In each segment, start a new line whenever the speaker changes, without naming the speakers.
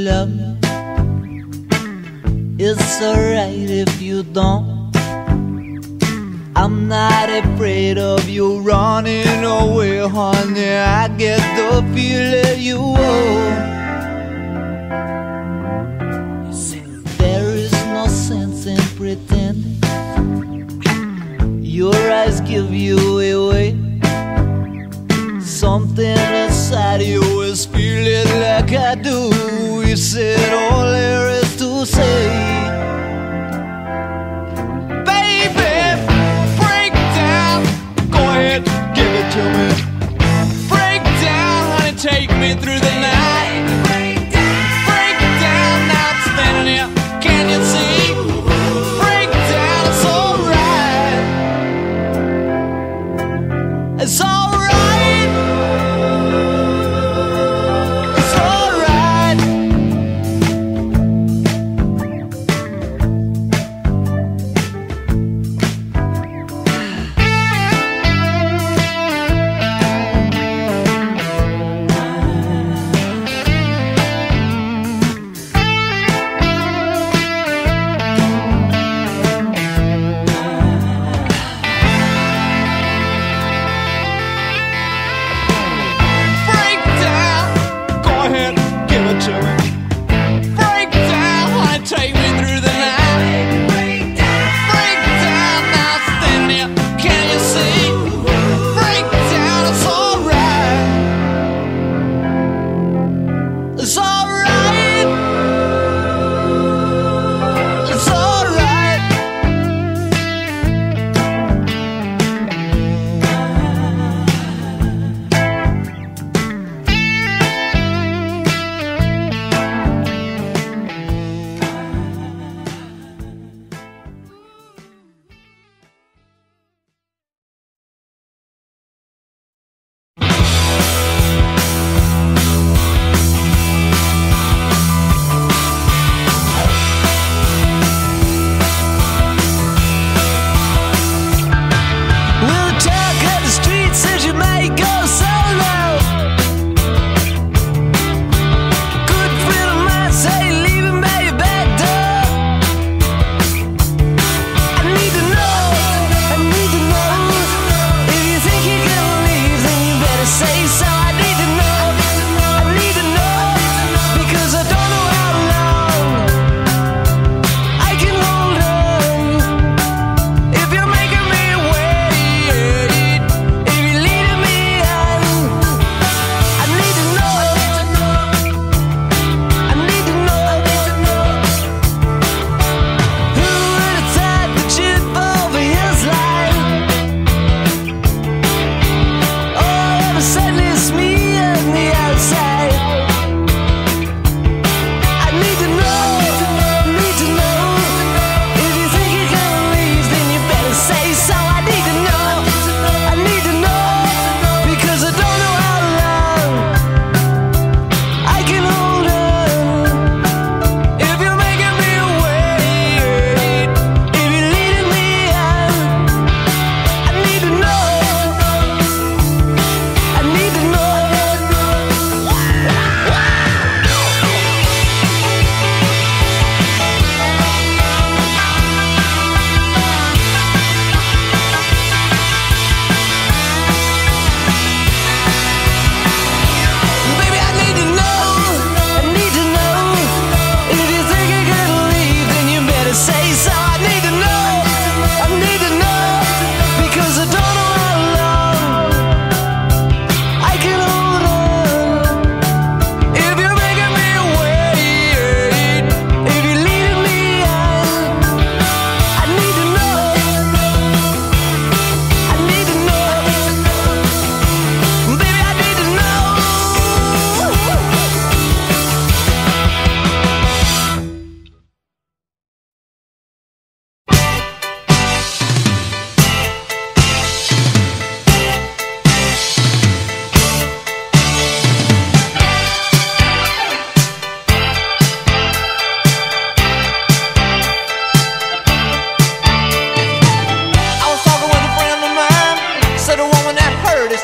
love me. It's alright if you don't. I'm not afraid of you running away, honey. I get the feeling you won't. There is no sense in pretending. Your eyes give you away. Something inside you is feeling like I do. You said all there is to say. Baby, break down. Go ahead, give it to me. Break down, honey, take me through the night. Break down, now I'm standing here. Can you see? Break down, it's alright. It's alright.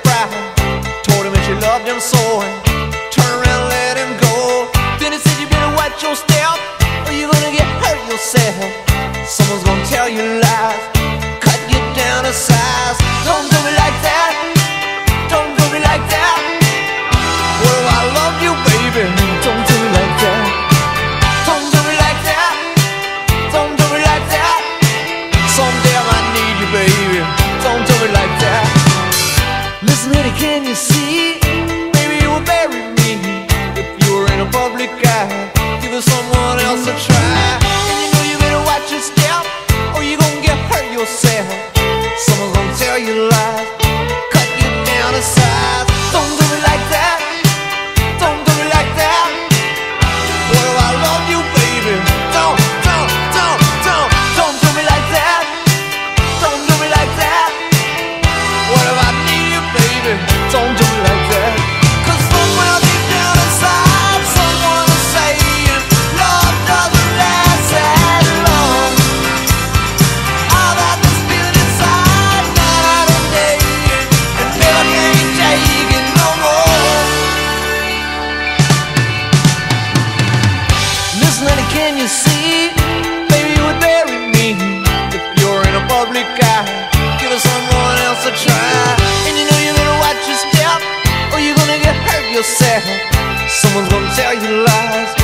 loved him so, and turned around and let him go. Then he said, "You've been
watch your step, or you're gonna get hurt yourself. Someone's gonna tell you lies, cut you down to size. Don't do me like that, don't do me like that. What if I love you, baby? Don't do me like that. Don't do me like that, don't do me like that. Someday I might need you, baby. Don't do me like that. Listen, honey, can you see? Maybe you will bury me if you were in a public eye. Give it someone else a try. And you know you better watch your step, or you're gonna get hurt yourself. Someone's gonna tell you lies, cut you down to size. Don't do me like that, don't do me like that. What if I love you, baby? Don't do me like that. Don't do me like that. What if I need you, baby? Don't do me like that. 'Cause somewhere deep down inside, someone is saying love doesn't last that long. I've had this feeling inside night and day, and never can't take it no more. Listen, honey, can you see? Maybe you would bury me if you're in a public eye. Give it someone else a try. And you know you better watch your step, or you're gonna get hurt yourself. Someone's gonna tell you lies,